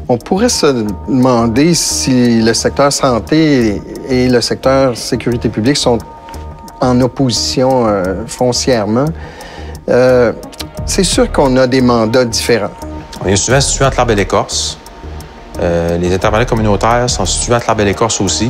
On pourrait se demander si le secteur santé et le secteur sécurité publique sont en opposition foncièrement. C'est sûr qu'on a des mandats différents. On est souvent situé entre l'arbre et l'écorce. Les intervenants communautaires sont situés entre l'arbre et l'écorce aussi.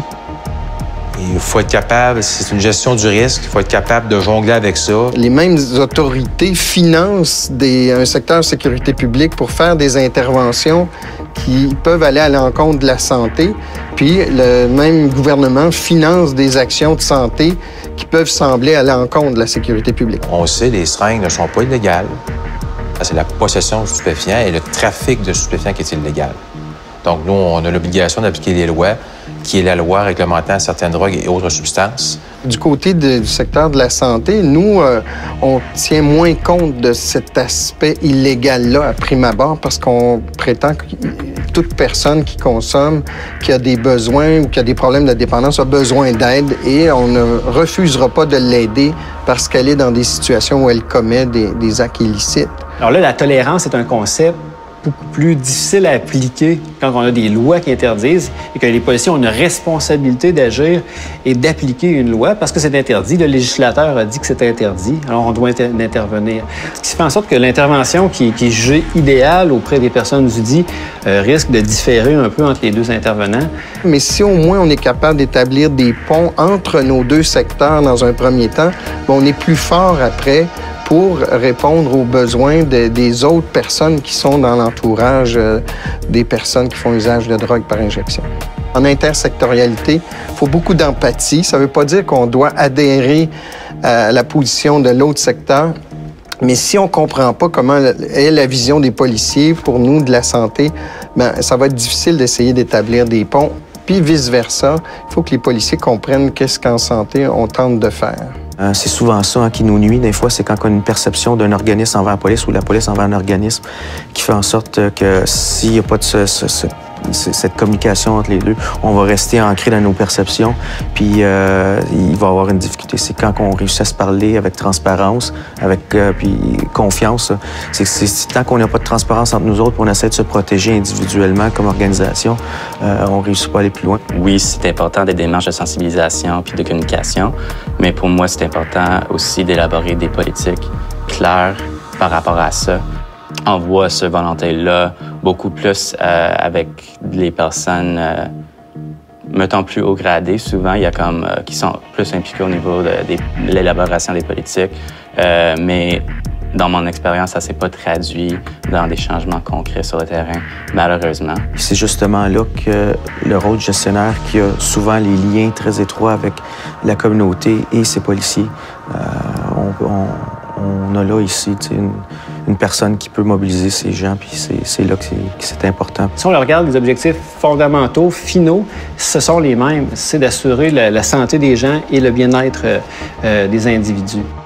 Il faut être capable, c'est une gestion du risque, il faut être capable de jongler avec ça. Les mêmes autorités financent un secteur de sécurité publique pour faire des interventions qui peuvent aller à l'encontre de la santé, puis le même gouvernement finance des actions de santé qui peuvent sembler à l'encontre de la sécurité publique. On sait, les seringues ne sont pas illégales. C'est la possession de stupéfiants et le trafic de stupéfiants qui est illégal. Donc, nous, on a l'obligation d'appliquer les lois, qui est la loi réglementant certaines drogues et autres substances. Du côté du secteur de la santé, nous, on tient moins compte de cet aspect illégal-là à prime abord parce qu'on prétend que toute personne qui consomme, qui a des besoins ou qui a des problèmes de dépendance a besoin d'aide et on ne refusera pas de l'aider parce qu'elle est dans des situations où elle commet des actes illicites. Alors là, la tolérance est un concept beaucoup plus difficile à appliquer quand on a des lois qui interdisent et que les policiers ont une responsabilité d'agir et d'appliquer une loi parce que c'est interdit. Le législateur a dit que c'est interdit, alors on doit intervenir. Ce qui fait en sorte que l'intervention qui est jugée idéale auprès des personnes UDI risque de différer un peu entre les deux intervenants. Mais si au moins on est capable d'établir des ponts entre nos deux secteurs dans un premier temps, bien, on est plus fort après pour répondre aux besoins des autres personnes qui sont dans l'entourage des personnes qui font usage de drogue par injection. En intersectorialité, il faut beaucoup d'empathie. Ça ne veut pas dire qu'on doit adhérer à la position de l'autre secteur, mais si on ne comprend pas comment est la vision des policiers pour nous de la santé, bien, ça va être difficile d'essayer d'établir des ponts. Puis vice-versa, il faut que les policiers comprennent qu'est-ce qu'en santé on tente de faire. C'est souvent ça qui nous nuit. Des fois, c'est quand on a une perception d'un organisme envers la police ou la police envers un organisme qui fait en sorte que s'il n'y a pas de cette communication entre les deux, on va rester ancré dans nos perceptions, puis il va y avoir une difficulté. C'est quand on réussit à se parler avec transparence, avec puis confiance. C'est tant qu'on n'a pas de transparence entre nous autres, puis on essaie de se protéger individuellement comme organisation, on ne réussit pas à aller plus loin. Oui, c'est important des démarches de sensibilisation puis de communication, mais pour moi, c'est important aussi d'élaborer des politiques claires par rapport à ça. On voit ce volonté-là beaucoup plus avec les personnes, mettons, plus haut gradées. Souvent, il y a comme qui sont plus impliqués au niveau de l'élaboration des politiques. Mais dans mon expérience, ça ne s'est pas traduit dans des changements concrets sur le terrain, malheureusement. C'est justement là que le rôle de gestionnaire qui a souvent les liens très étroits avec la communauté et ses policiers. On a là ici une personne qui peut mobiliser ces gens, puis c'est là que c'est important. Si on regarde, les objectifs fondamentaux, finaux, ce sont les mêmes. C'est d'assurer la santé des gens et le bien-être des individus.